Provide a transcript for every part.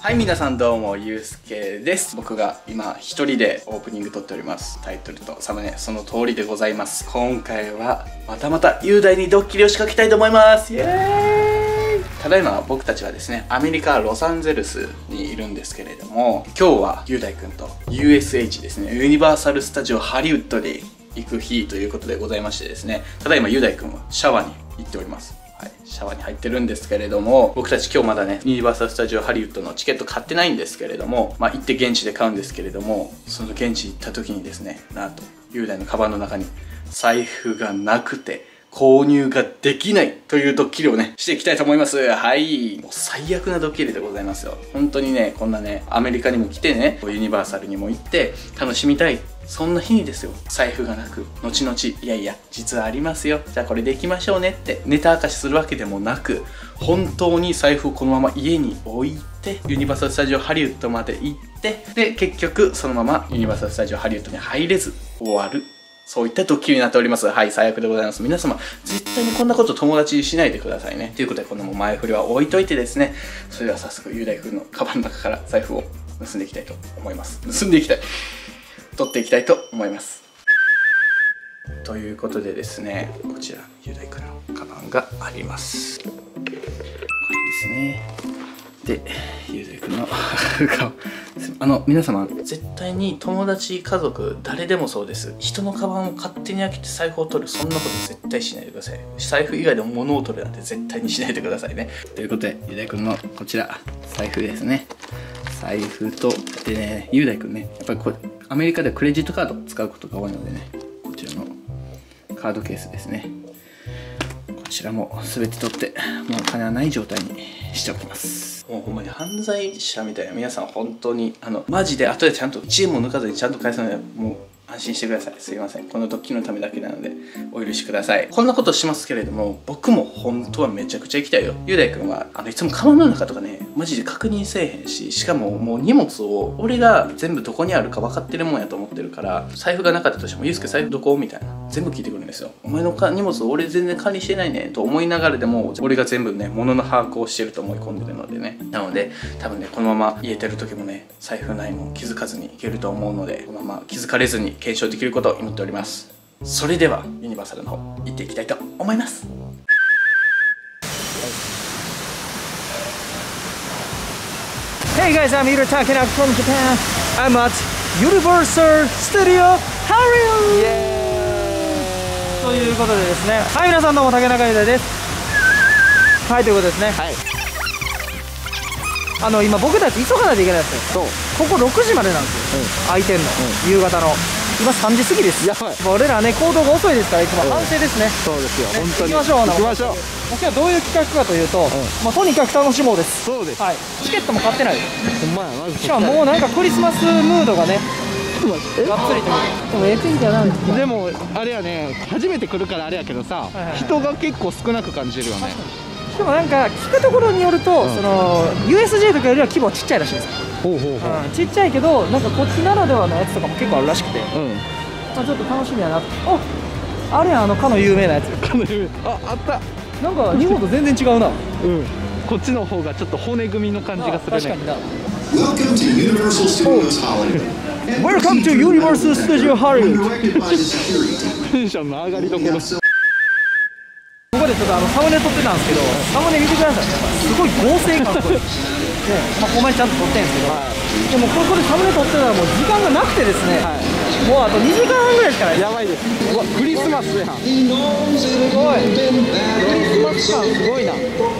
はい、皆さんどうも、ゆうすけです。僕が今一人でオープニング撮っております。タイトルとサムネ、その通りでございます。今回はまたまた雄大にドッキリを仕掛けたいと思います。イエーイ。ただいま僕たちはですね、アメリカ・ロサンゼルスにいるんですけれども、今日は雄大くんと USH ですね、ユニバーサル・スタジオ・ハリウッドに行く日ということでございましてですね、ただいま雄大くんはシャワーに行っております。はい、シャワーに入ってるんですけれども、僕たち今日まだね、ユニバーサル・スタジオ・ハリウッドのチケット買ってないんですけれども、行って現地で買うんですけれども、その現地行った時にですね、なんと雄大のカバンの中に財布がなくて購入ができないというドッキリをね、していきたいと思います。はい。もう最悪なドッキリでございますよ。本当にね、こんなね、アメリカにも来てね、ユニバーサルにも行って楽しみたい。そんな日にですよ、財布がなく、後々、いやいや、実はありますよ。じゃあこれで行きましょうねってネタ明かしするわけでもなく、本当に財布をこのまま家に置いて、ユニバーサル・スタジオ・ハリウッドまで行って、で、結局そのままユニバーサル・スタジオ・ハリウッドに入れず終わる。そういったドッキリになっております。はい、最悪でございます。皆様、絶対にこんなこと友達にしないでくださいね。ということで、このもう前振りは置いといてですね、それでは早速、雄大君のカバンの中から財布を盗んでいきたいと思います。盗んでいきたい。取っていきたいと思います。ということでですね、こちら、雄大君のカバンがあります。これですね。で、雄大君のカバン。皆様、絶対に友達、家族、誰でもそうです。人のカバンを勝手に開けて財布を取る、そんなこと絶対しないでください。財布以外でも物を取るなんて絶対にしないでくださいね。ということで、雄大君のこちら、財布ですね。財布と、でね、雄大君ね、やっぱりアメリカではクレジットカードを使うことが多いのでね、こちらのカードケースですね。こちらも全て取って、もうお金はない状態にしておきます。もうほんまに犯罪者みたいな皆さん本当に、マジで後でちゃんと1円も抜かずにちゃんと返すので、もう安心してください。すいません。このドッキリのためだけなので、お許しください。こんなことしますけれども、僕も本当はめちゃくちゃ行きたいよ。雄大君は、いつもカバンの中とかね、マジで確認せえへんし、しかももう荷物を、俺が全部どこにあるか分かってるもんやと思ってるから、財布がなかったとしても、ゆうすけ財布どこみたいな。全部聞いてくるんですよ。お前の荷物を俺全然管理してないね、と思いながらでも、俺が全部ね、物の把握をしてると思い込んでるのでね。なので、多分ね、このまま家出る時もね、財布ないの気づかずに行けると思うので、このまま気づかれずに検証できることを祈っております。それではユニバーサルの方行っていきたいと思います。 Hey guys, I'm Hiro Takenaka from Japan. I'm at Universal Studio Hollywood! ということでですね、はい、皆さんどうも竹中裕太です。はい、ということですね。はい。今僕たち急がないといけないんですよ。そう。ここ6時までなんですよ。開いてんの。夕方の。今3時過ぎです。やばい。俺らね、行動が遅いですから、いつも反省ですね。そうですよ。本当に。行きましょう。行きましょう。今日はどういう企画かというと、とにかく楽しもうです。そうです。はい。チケットも買ってないです。ほんまや、まず。しかももうなんかクリスマスムードがね。がっつりと。でも天気はなんですか。でもあれやね、初めて来るからあれやけどさ、人が結構少なく感じるよね。でもなんか聞くところによると、その USJ とかよりは規模はちっちゃいらしいです。ちっちゃいけど、なんかこっちならではのやつとかも結構あるらしくて、ちょっと楽しみやな。あれや、かの有名なやつ。かの有名。あった。なんか日本と全然違うな。こっちの方がちょっと骨組みの感じがするね。確かにな。Welcome to Universal Studios Hollywood. Welcome to Universal Studios Hollywood. テンションの上がりどころ。ここでちょっとサムネ撮ってたんですけど、サムネ見てください。すごい合成感すごい。ほんまにちゃんと撮ってんですけど、でもここでサムネ撮ってたらもう時間がなくてですね、もうあと2時間半ぐらいしかない。やばいです。うわ、クリスマスやん。すごい。クリスマス感すごいな。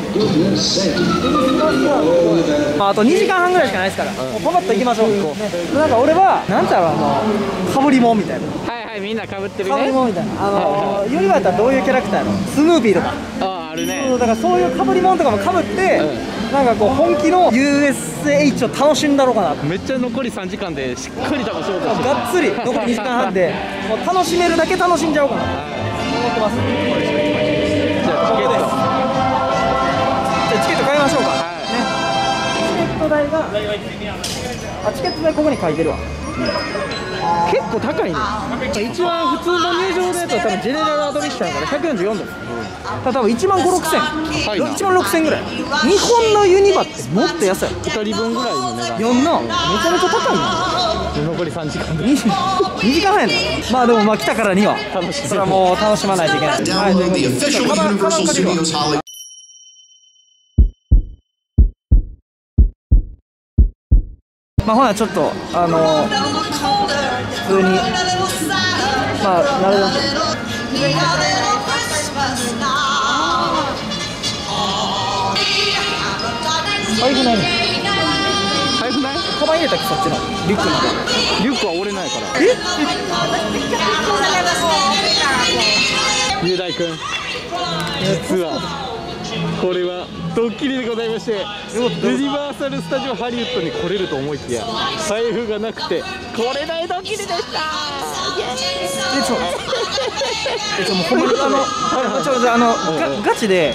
あと2時間半ぐらいしかないですから、もうパパッと行きましょう。なんか俺はなんだろう、かぶりもんみたいな。はいはい、みんなかぶってるね。かぶりもんみたいな。ユニバーだったらどういうキャラクターやろ。スヌーピーとか。あるね。だからそういうかぶりもんとかもかぶって、なんかこう本気の USH を楽しんだろうかな。めっちゃ残り3時間でしっかり楽しもうとしてる。がっつり残り2時間半でもう楽しめるだけ楽しんじゃおうかなと思ってます。じゃあチケット買いましょうか。チケット代がチケット代ここに書いてるわ。 結構高いね。一番普通の入場のやつは多分ジェネラルアドミッションやから144ドル、多分1万5、6千、1万6千ぐらい。日本のユニバってもっと安い、 2人分ぐらいの値段。 4な、めちゃめちゃ高いな。 残り3時間で 2時間半やね。まあでもまあ来たからにはそれはもう楽しまないといけない。はい、ということでちょっとカバン借りるわ。まあほなちょっと普通にまあなるほど。財布ないね。 財布ない？ カバン入れたっけ、そっちのリュックの。 リュックは折れないから。雄大君、実はこれはドッキリでございまして、ユニバーサル・スタジオ・ハリウッドに来れると思いきや財布がなくて来れないドッキリでした。 もうほんまにガチで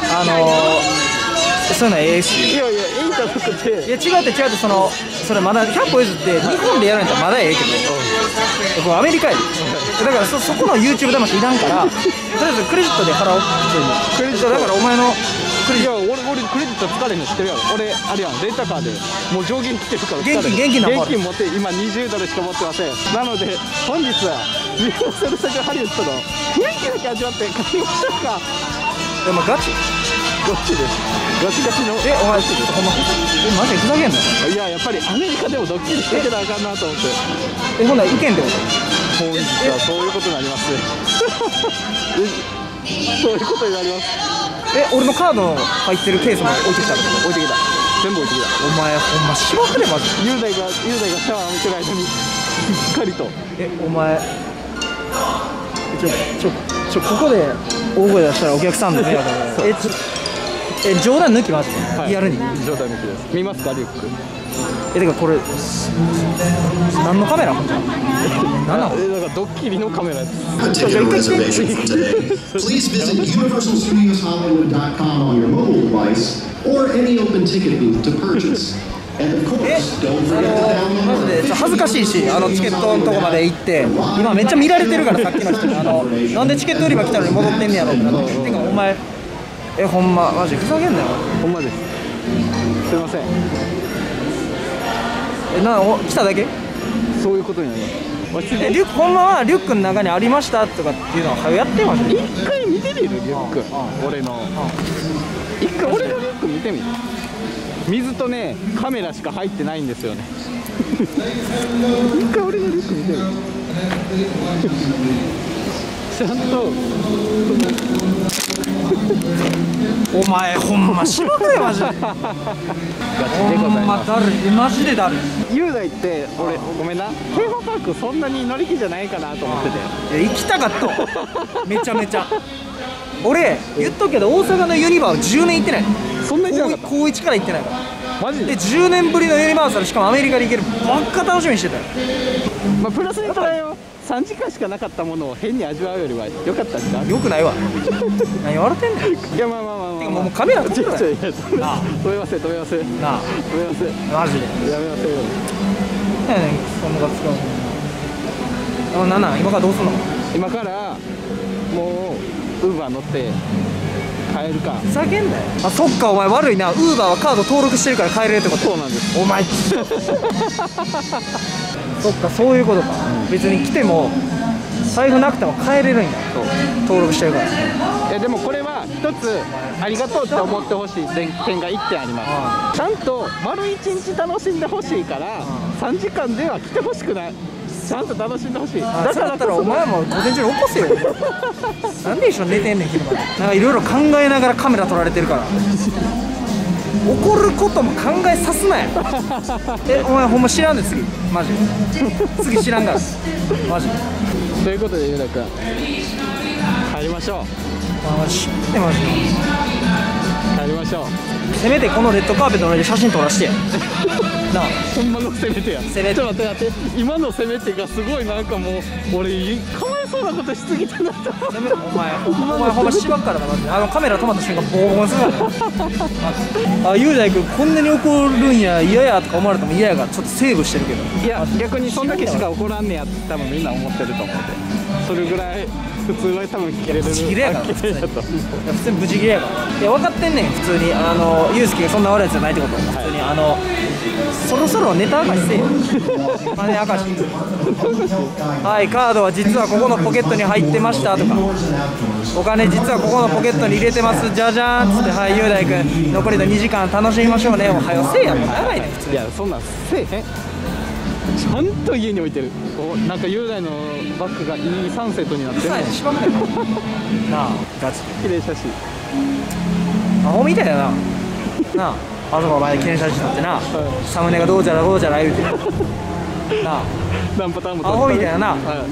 そういうのええし。 いやいや、いいんじゃなくて、 いや違うってそれまだ100歩譲って日本でやるんやったらまだええけど、これアメリカやで。だからそこの YouTube 魂いらんから、とりあえずクレジットで払おう。クレジットだからお前のいや俺クレジット疲れんの知ってるやろ。俺あれやん、レンタカーでもう上限来てるから疲れる。 現金持って今20ドルしか持ってません。なので本日はユニバーサル・スタジオ・ハリウッドの雰囲気だけ味わって買いましょうか。 でもガチです。ガチガチの。 お前ほんまマジでふざけんな。 いや、やっぱりアメリカでもドッキリしてけなあかんなと思って。 ほんなら意見ってこと？ 本日はそういうことになります。そういうことになります。 俺のカード入ってるケースまで置いてきた。 置いてきた。全部置いてきた。 お前ほんましばくれマジで。 雄大がシャワー浴びてる間にしっかりと。 お前ここで大声出したらお客さんの迷惑だね。冗談抜きマジで、リアルに冗談抜きです。見ますかリュック。 てかこれ何のカメラ？本当に何なの？ なんかドッキリのカメラです。 Ticket reservation for today. Please visit universalstudioshollywood.com on your mobile device or any open ticket booth to purchase. And of course, don't forget to download. マジで恥ずかしいし、チケットのとこまで行って今めっちゃ見られてるから、さっきの人になんでチケット売り場来たのに戻ってんねやろってなって。てかお前ほんまマジふざけんなよ。 ほんまです。すいません。 来ただけ？ そういうことになります。 ほんまはリュックの中にありましたとかっていうのはやってました。 一回見てみるリュック。俺の一回俺のリュック見てみる。水とねカメラしか入ってないんですよね。一回俺のリュック見てみる。ちゃんとお前ほんましばくれマジで。ガチでございます。マジでだる。 雄大って俺ごめんな、テーマパークそんなに乗り気じゃないかなと思ってて。 行きたかっためちゃめちゃ。俺言っとくけど大阪のユニバは10年行ってない。 そんなに行ってなかった。 高1から行ってないから。 マジで 10年ぶりのユニバーサル、しかもアメリカで行けるばっか楽しみにしてたよ。 まあプラスに捉えよう。3時間しかなかったものを変に味わうよりは良かったんじゃん。 よくないわ何言われてんねん。 いやまあてかもうカメラ撮ってない。 止めませんなあ止めませんマジでやめませんよ。 何やねんそんな使うの。なん今からどうすんの？ 今からもうウーバー乗って帰るか。 ふざけんなよ。そっかお前悪いな。ウーバーはカード登録してるから帰れるってこと？ そうなんです。 お前そっかそういうことか。別に来ても財布なくても帰れるんや。登録してるから。 いやでもこれは一つありがとうって思ってほしい点が1点あります。ちゃんと丸1日楽しんでほしいから3時間では来てほしくない。ちゃんと楽しんでほしい。 だからったらお前も午前中に起こせよなんで一緒に寝てんねん昼まで。なんかいろいろ考えながらカメラ撮られてるから怒ることも考えさすなよお前ほんま知らんで次マジ次知らんからマジということで雄大君帰りましょう。 マジでマジ帰りましょう。 せめてこのレッドカーペットの上で写真撮らしてなあ。 ほんまの攻めてや。 攻めてちょっと待って今の攻めてがすごいなんかもう俺かわいそうなことしすぎたなと。 お前ほんましばっからだな。カメラ止まった瞬間ボーボーするから。雄大君こんなに怒るんや嫌やとか思われても嫌やがちょっとセーブしてるけど。 いや逆にそんだけしか怒らんねや多分みんな思ってると思うで、それぐらい普通は多分切れる。 ブチギレやから普通にブチギレやから。いや分かってんねん普通にユースケがそんな悪いやつじゃないってこと。普通にそろそろネタ明かしせえよ。金明かし。はいカードは実はここのポケットに入ってましたとか、お金実はここのポケットに入れてますじゃじゃーんっつって、はい雄大君残りの2時間楽しみましょうね。もうはよせえやもう長いねん普通に。 いやそんなんせえへん。ちゃんと家に置いてる。なんか雄大のバッグがいいサンセットになってるの。 しばくねんなあガチ綺麗写真。 アホみたいやななあ。あそこお前記念写真撮ってな、サムネがどうじゃらどうじゃら言うてなあ、 何パターンもアホみたいやな。 まあ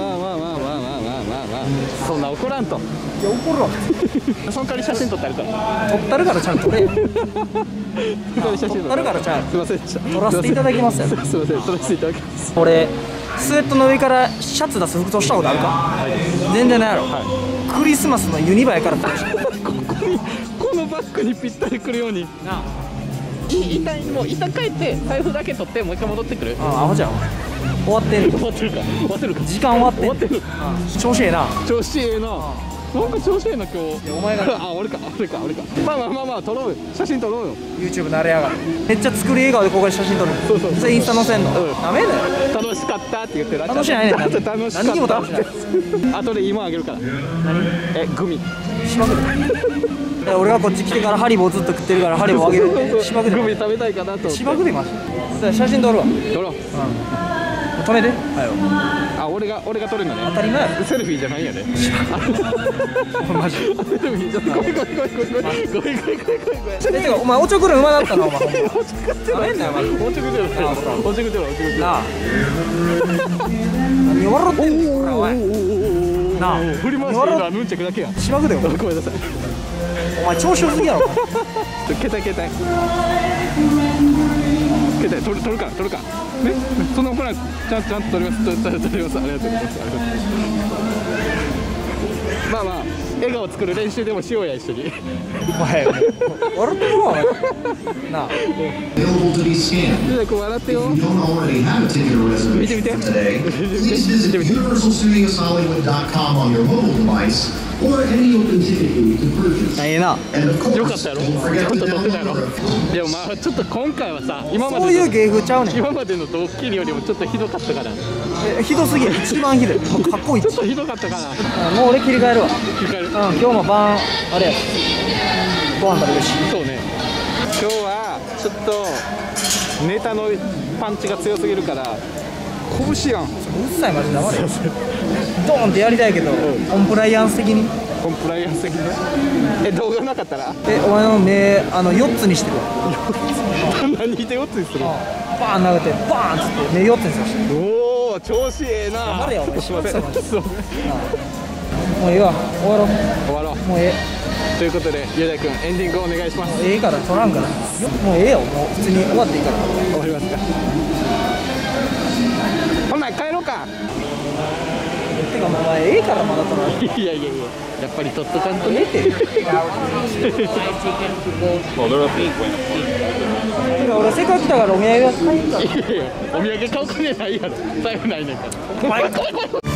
そんな怒らんと。 いや怒るわその代わり写真撮ってあるから。 撮ったるからちゃんと撮れ。撮撮ったるからちゃんすいませんでした。 撮らせていただきますよ。 すいません撮らせていただきます。 俺スウェットの上からシャツ出す服装したことあるか。全然ないやろ。クリスマスのユニバやから来ました。 このバッグにぴったりくるようになあもう板変えて財布だけ取ってもう一回戻ってくる。 アホじゃん終わってる。 終わってるか終わってるか。 時間終わってる。 終わってる。 調子ええな。 調子ええな。なんか調子ええな今日。 お前が俺かまあ撮ろうよ。写真撮ろうよ。 YouTube 慣れやがる。めっちゃ作り笑顔でここで写真撮る。 そうそれインスタ載せんの。ダメだよ。 楽しかったって言ってる。 楽しいないねん。 楽しかった。 何にも楽しいない。 後で今あげるから。グミしばくで。俺がこっち来てからハリボーずっと食ってるからハリボーあげる。しばくで。 グミ食べたいかなと思って。 しばくでマジで。写真撮るわ。 撮ろう。 止めて。はよ。 俺が撮るんだね。 当たり前やろ。 セルフィーじゃないんやで。 マジ。 セルフィーじゃない。ごめん。 てかお前おちょくる馬だったのお前。ダメんなよマジ。 おちょくってる。 なあ。何笑ってんのお前。なあ。 振り回してるのはヌンチャクだけや。 しばくでよ。 ごめんなさい。 お前調子よすぎやろ。 携帯取るかね。そんな怒らない。ちゃんと取ります。ありがとうございます。まあ笑顔作る練習でもしようや一緒に。 お前笑ってるわなあ。 Available to be scanned. ゆう笑ってよ。 If you don't already have a ticket or reservation for today, please visit UniversalStudioHollywood.com on your mobile device or any open ticket booth to purchase. ええな。 And of よかっ course, たやろ。 don't ち forget ゃん to と撮ってたや download ろ。 our でもまあちょっと今回はさ、 そういう芸風ちゃうねん。 今までのドッキリよりもちょっとひどかったから。 ひどすぎる。一番ひどい。かっこいい。 ちょっとひどかったかな。 もう俺切り替えるわ。 切り替える。 今日も晩あれや。ご飯食べるし。 そうね。今日はちょっとネタのパンチが強すぎるから拳やん。 うっさいマジ黙れよ。ドーンってやりたいけど、コンプライアンス的に。 コンプライアンス的に。動画なかったらお前の目4つにしてるわ。 何で4つにする。 バーン投げてバーンっつって目4つにさして。 おお調子ええな。 黙れよ。 すいません。 もうええわ。終わろう。 終わろう。 もうええ。 ということで雄大君エンディングお願いします。 ええから取らんから。もうええよ。もう普通に終わっていいから。 終わりますか。ほな帰ろうか。 てかお前ええからまだ取らん。 いややっぱり取っとかんとええって。てか俺せっかく来たからお土産は買いんから。 いやお土産買う金ないやろ。財布ないねんから。お前